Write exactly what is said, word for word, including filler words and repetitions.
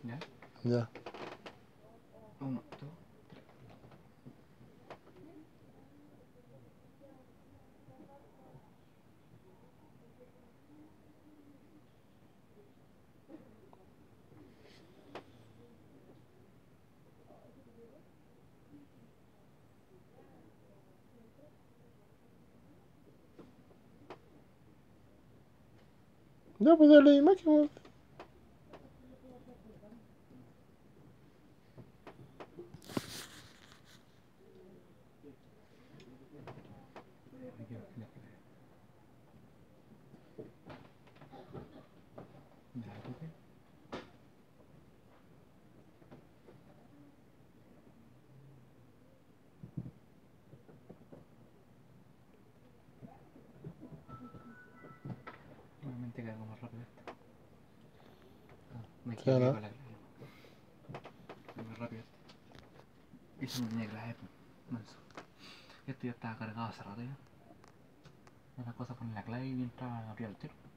¿Ya? Ya. Uno, dos, tres. Ya, pues dale imagen, weón. Aquí, aquí, aquí. Ya, copia. Nuevamente cargo más rápido este. Ah, me Sí, equivoqué ¿no? con la clave. Fue más rápido este. Eso no tenía clave, pues. Manso. Este ya estaba cargado hace rato ya. Una cosa poner la clave y mientras abría el tiro.